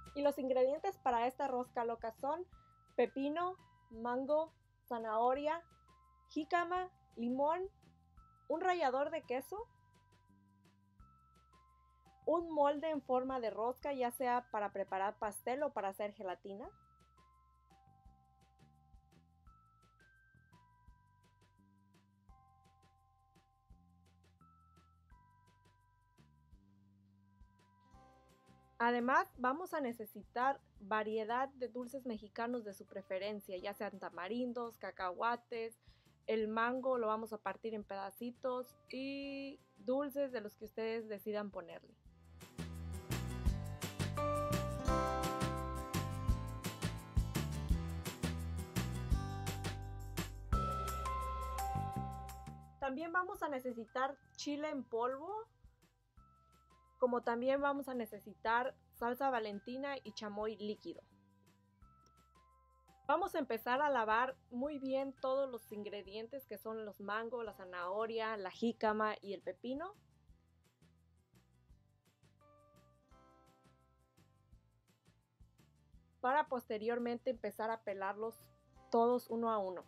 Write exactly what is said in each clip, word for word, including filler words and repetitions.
Y los ingredientes para esta rosca loca son pepino, mango, zanahoria, jícama, limón, un rallador de queso, un molde en forma de rosca, ya sea para preparar pastel o para hacer gelatina, además, vamos a necesitar variedad de dulces mexicanos de su preferencia, ya sean tamarindos, cacahuates, el mango lo vamos a partir en pedacitos y dulces de los que ustedes decidan ponerle. También vamos a necesitar chile en polvo, como también vamos a necesitar salsa Valentina y chamoy líquido. Vamos a empezar a lavar muy bien todos los ingredientes que son los mangos, la zanahoria, la jícama y el pepino. Para posteriormente empezar a pelarlos todos uno a uno.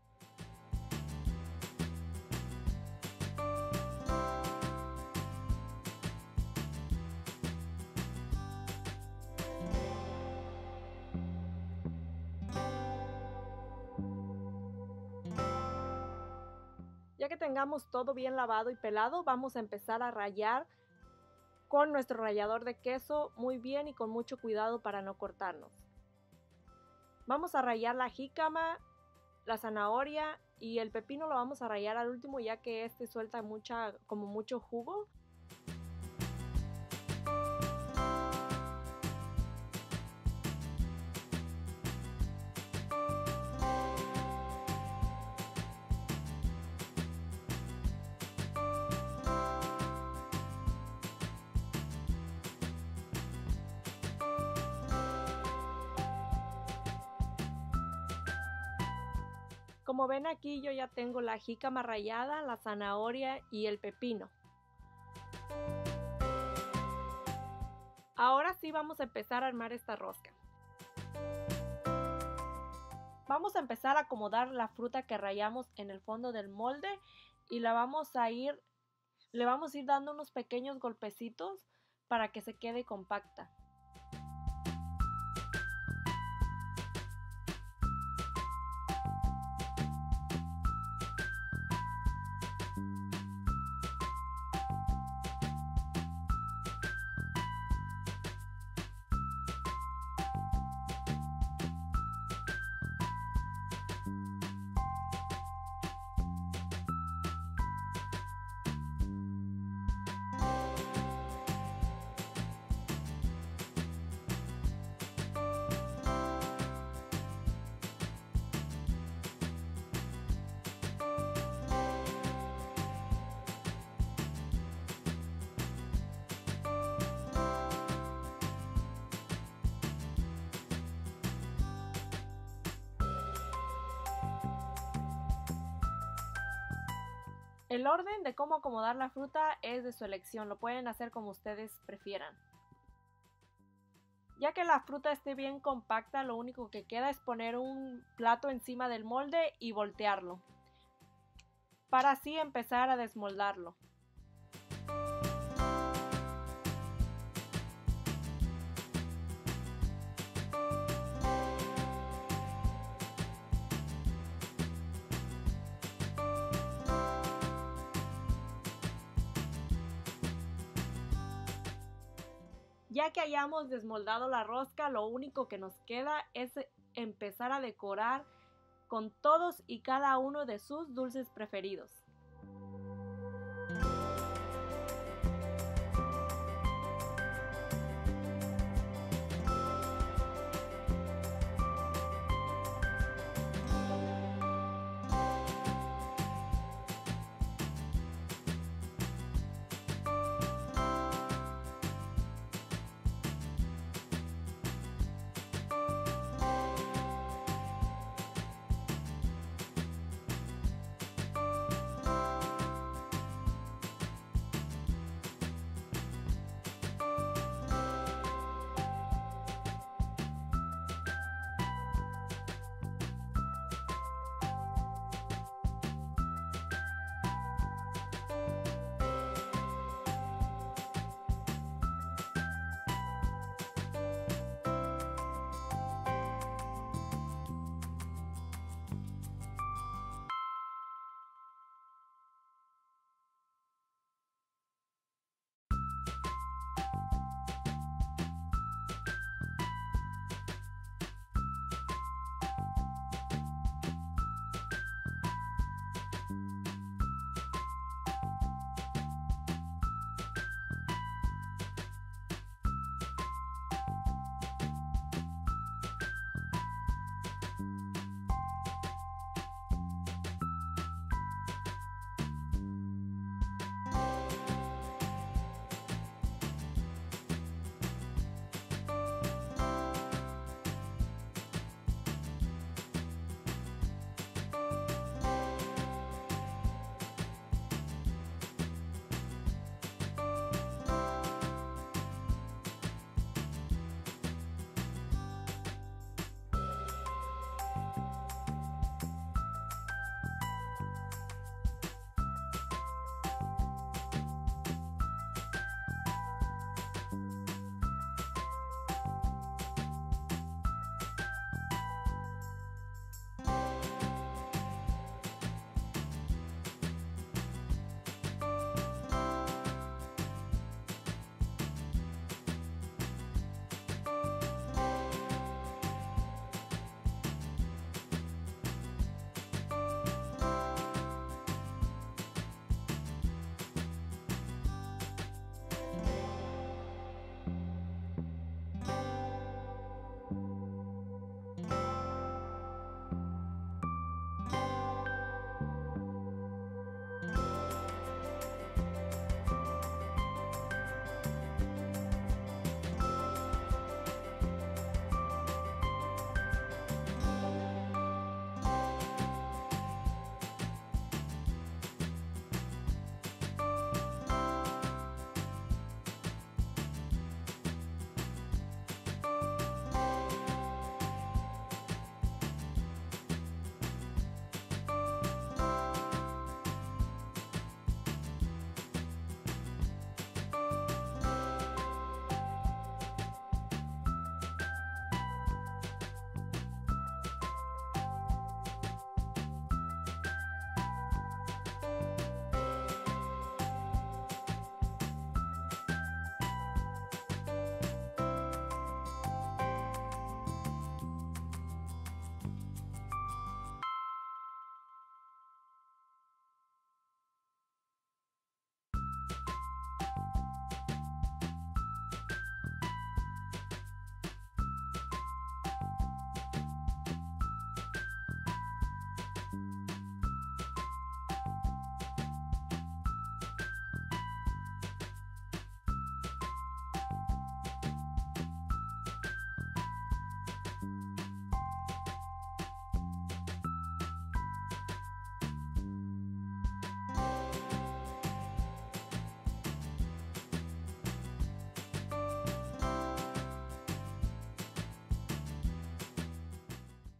Ya que tengamos todo bien lavado y pelado, vamos a empezar a rallar con nuestro rallador de queso muy bien y con mucho cuidado para no cortarnos. Vamos a rallar la jícama, la zanahoria y el pepino lo vamos a rallar al último, ya que este suelta mucha, como mucho jugo. Como ven aquí, yo ya tengo la jícama rallada, la zanahoria y el pepino. Ahora sí vamos a empezar a armar esta rosca. Vamos a empezar a acomodar la fruta que rallamos en el fondo del molde y la vamos a ir, le vamos a ir dando unos pequeños golpecitos para que se quede compacta. El orden de cómo acomodar la fruta es de su elección, lo pueden hacer como ustedes prefieran. Ya que la fruta esté bien compacta, lo único que queda es poner un plato encima del molde y voltearlo, para así empezar a desmoldarlo. Ya que hayamos desmoldado la rosca, lo único que nos queda es empezar a decorar con todos y cada uno de sus dulces preferidos.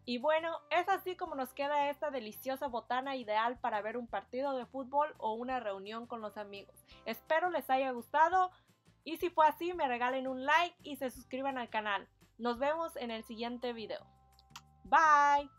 Y bueno, es así como nos queda esta deliciosa botana ideal para ver un partido de fútbol o una reunión con los amigos. Espero les haya gustado y si fue así me regalen un like y se suscriban al canal. Nos vemos en el siguiente video. Bye.